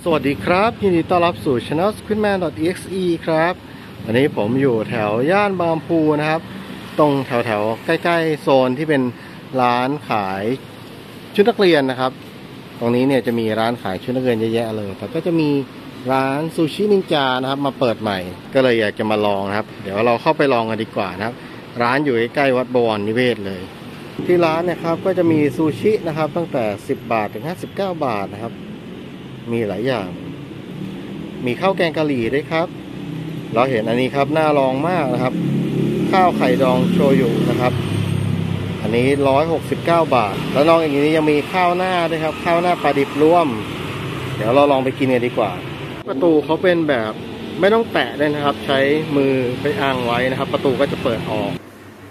สวัสดีครับยินดีต้อนรับสู่ Channel Squidman.exe ครับวันนี้ผมอยู่แถวย่านบางพูนะครับตรงแถวใกล้ๆโซนที่เป็นร้านขายชุดนักเรียนนะครับตรงนี้เนี่ยจะมีร้านขายชุดนักเรียนเยอะแยะเลยแต่ก็จะมีร้านซูชินินจานะครับมาเปิดใหม่ก็เลยอยากจะมาลองนะครับเดี๋ยวเราเข้าไปลองกันดีกว่านะครับร้านอยู่ใกล้ๆวัดบวรนิเวศเลยที่ร้านนะครับก็จะมีซูชินะครับตั้งแต่10 บาทถึง59 บาทนะครับมีหลายอย่างมีข้าวแกงกะหรี่ด้วยครับเราเห็นอันนี้ครับน่าลองมากนะครับข้าวไข่ดองโชยุนะครับอันนี้169 บาทแล้วนอกจากนี้ยังมีข้าวหน้าด้วยครับข้าวหน้าปลาดิบร่วมเดี๋ยวเราลองไปกินกันดีกว่าประตูเขาเป็นแบบไม่ต้องแตะเลยนะครับใช้มือไปอ้างไว้นะครับประตูก็จะเปิดออก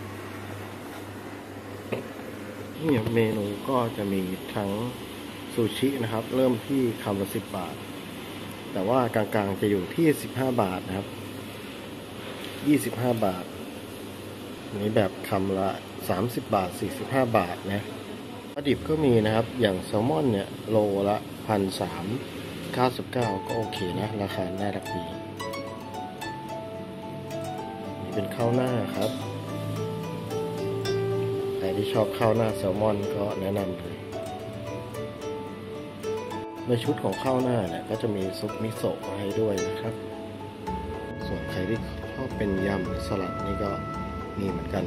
นี่เมนูก็จะมีทั้งซูชินะครับเริ่มที่คำละ10 บาทแต่ว่ากลางๆจะอยู่ที่15 บาทนะครับ25 บาทนี้แบบคำละ30 บาท45 บาทนะปลาดิบก็มีนะครับอย่างแซลมอนเนี่ยโลละ1,399ก็โอเคนะราคาน่ารักดีนี่เป็นข้าวหน้าครับใครที่ชอบข้าวหน้าแซลมอนก็แนะนำเลยในชุดของข้าวหน้าเนี่ยก็จะมีซุปมิโซะมาให้ด้วยนะครับส่วนใครที่ชอบเป็นยำหรือสลัดนี่ก็มีเหมือนกัน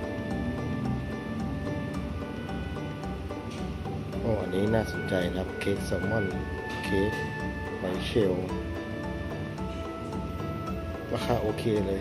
โอ้อันนี้น่าสนใจนะครับเค้กแซลมอนเค้กหอยเชลล์ราคาโอเคเลย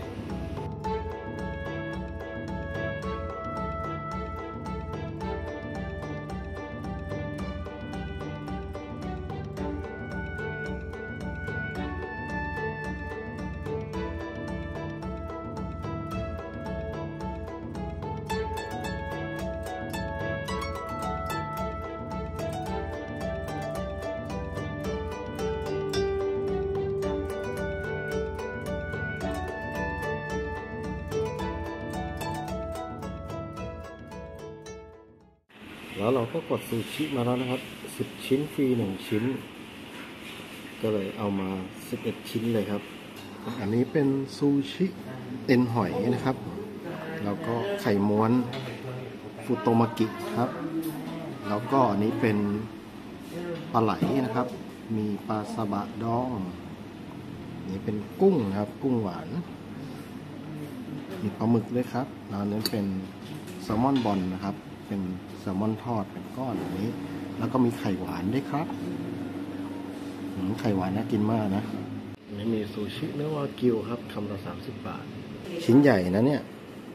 แล้วเราก็กดซูชิมาแล้วนะครับ10 ชิ้นฟรี1 ชิ้นก็เลยเอามา11 ชิ้นเลยครับอันนี้เป็นซูชิเอ็นหอยนะครับแล้วก็ไข่ม้วนฟุโตมากิครับแล้วก็อันนี้เป็นปลาไหลนะครับมีปลาซาบะดองนี่เป็นกุ้งนะครับกุ้งหวานมีปลาหมึกด้วยครับแล้วอันนี้เป็นแซลมอนบอลนะครับเป็นแซลมอนทอดเป็นก้อนแบบนี้แล้วก็มีไข่หวานด้วยครับไข่หวานน่ากินมากนะนี่มีซูชิเนื้อวากิวครับคำละ30 บาทชิ้นใหญ่นะเนี่ย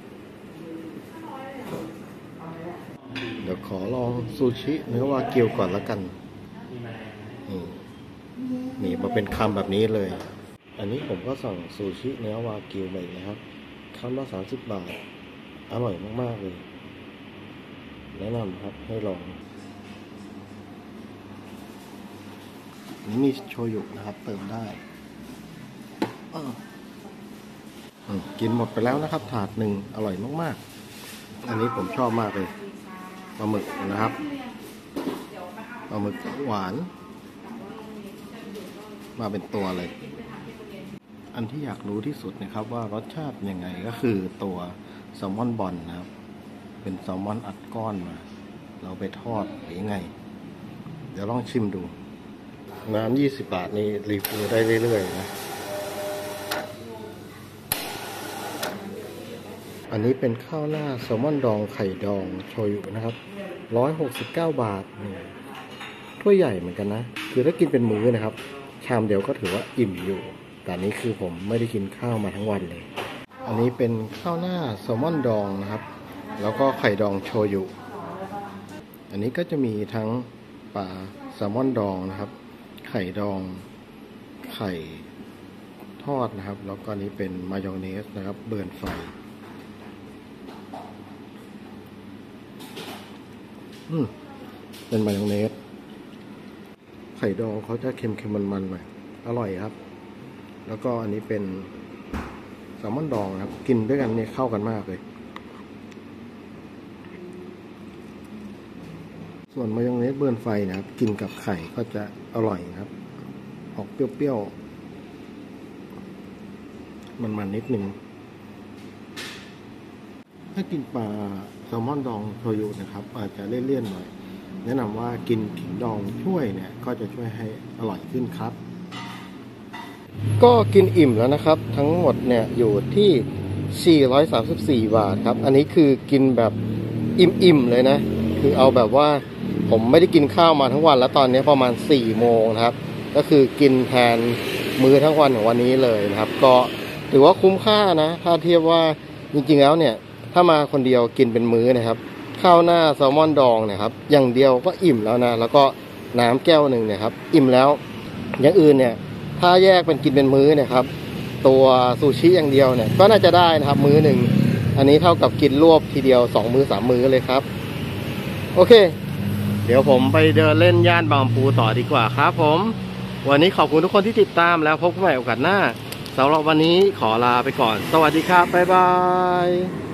เดี๋ยวขอลองซูชิเนื้อวากิวก่อนแล้วกันนี่มาเป็นคำแบบนี้เลยอันนี้ผมก็สั่งซูชิเนื้อวากิวไปนะครับคำละ30 บาทอร่อยมากๆเลยแนะนำครับให้ลองนี่มีโชยุนะครับเติมได้กินหมดไปแล้วนะครับถาดหนึ่งอร่อยมากๆอันนี้ผมชอบมากเลยปลาหมึกนะครับปลาหมึกหวานมาเป็นตัวเลยอันที่อยากรู้ที่สุดนะครับว่ารสชาติยังไงก็คือตัวแซลมอนบอลนะครับเป็นแซลมอนอัดก้อนมาเราไปทอดหรือยังไงเดี๋ยวลองชิมดูน้ำ20 บาทนี่รีฟิลได้เรื่อยๆนะอันนี้เป็นข้าวหน้าแซลมอนดองไข่ดองโชยุนะครับ169 บาทถ้วยใหญ่เหมือนกันนะคือถ้ากินเป็นมื้อนะครับชามเดียวก็ถือว่าอิ่มอยู่แต่นี้คือผมไม่ได้กินข้าวมาทั้งวันเลยอันนี้เป็นข้าวหน้าแซลมอนดองนะครับแล้วก็ไข่ดองโชยุอันนี้ก็จะมีทั้งปลาแซลมอนดองนะครับไข่ดองไข่ทอดนะครับแล้วก็นี้เป็นมายองเนสนะครับเบิร์นไฟเป็นมายองเนสไข่ดองเขาจะเค็มๆมันๆหน่อยอร่อยครับแล้วก็อันนี้เป็นแซลมอนดองครับกินด้วยกันเนี่ยเข้ากันมากเลย ส่วนมายองเนสเบิร์นไฟนะครับกินกับไข่ก็จะอร่อยครับออกเปรี้ยวๆมันนิดนึงถ้ากินปลาแซลมอนดองโชยุนะครับอาจจะเลี่ยนๆหน่อยแนะนำว่ากินขิงดองช่วยเนี่ยก็จะช่วยให้อร่อยขึ้นครับก็กินอิ่มแล้วนะครับทั้งหมดเนี่ยอยู่ที่434 บาทครับอันนี้คือกินแบบอิ่มๆเลยนะคือเอาแบบว่าผมไม่ได้กินข้าวมาทั้งวันแล้วตอนนี้ประมาณ4 โมงนะครับก็คือกินแทนมื้อทั้งวันของวันนี้เลยนะครับก็ถือว่าคุ้มค่านะถ้าเทียบว่าจริงๆแล้วเนี่ยถ้ามาคนเดียวกินเป็นมื้อนะครับข้าวหน้าแซลมอนดองเนี่ยครับอย่างเดียวก็อิ่มแล้วนะแล้วก็น้ำแก้วหนึ่งเนี่ยครับอิ่มแล้วอย่างอื่นเนี่ยถ้าแยกเป็นกินเป็นมื้อเนี่ยครับตัวซูชิอย่างเดียวเนี่ยก็น่าจะได้นะครับมื้อหนึ่งอันนี้เท่ากับกินรวบทีเดียว2 มื้อ 3 มื้อเลยครับโอเคเดี๋ยวผมไปเดินเล่นย่านบางปูต่อดีกว่าครับผมวันนี้ขอบคุณทุกคนที่ติดตามแล้วพบกันใหม่โอกาสหน้าสำหรับวันนี้ขอลาไปก่อนสวัสดีครับบ๊ายบาย